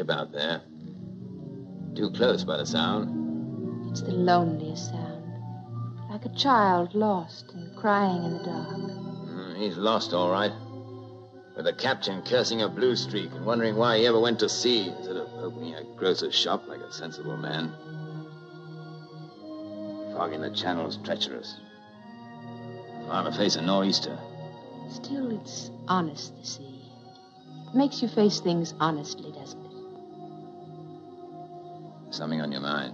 about there. Too close by the sound. It's the loneliest sound. Like a child lost and crying in the dark. He's lost, all right. With the captain cursing a blue streak and wondering why he ever went to sea instead of opening a grocer's shop like a sensible man. Fog in the channel's treacherous. I'll face a nor'easter. Still, it's honest, the sea. It makes you face things honestly, doesn't it? Something on your mind?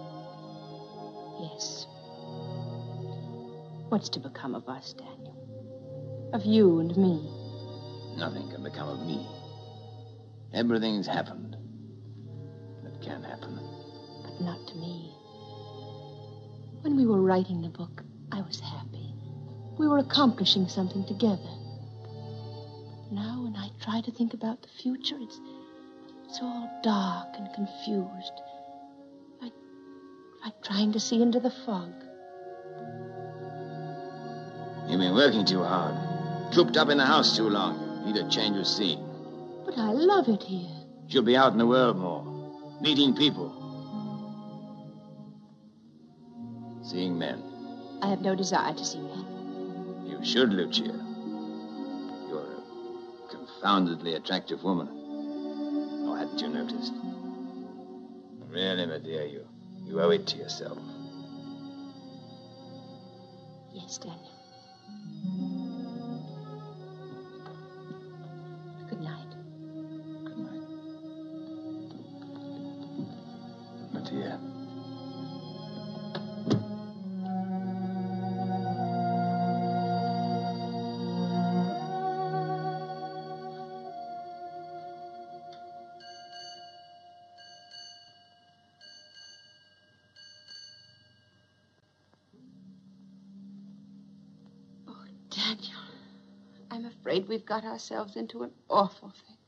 Yes. What's to become of us, Daniel? Of you and me? Nothing can become of me. Everything's happened. That can happen. But not to me. When we were writing the book, I was happy. We were accomplishing something together. Now, when I try to think about the future, it's all dark and confused. Like trying to see into the fog. You've been working too hard. Cooped up in the house too long. You need a change of scene. But I love it here. You'll be out in the world more. Meeting people. Seeing men. I have no desire to see men. You should, Lucia. You're a confoundedly attractive woman. Oh, hadn't you noticed? Really, my dear, you owe it to yourself. Yes, Daniel. Good night. Good night. My dear. Daniel, I'm afraid we've got ourselves into an awful thing.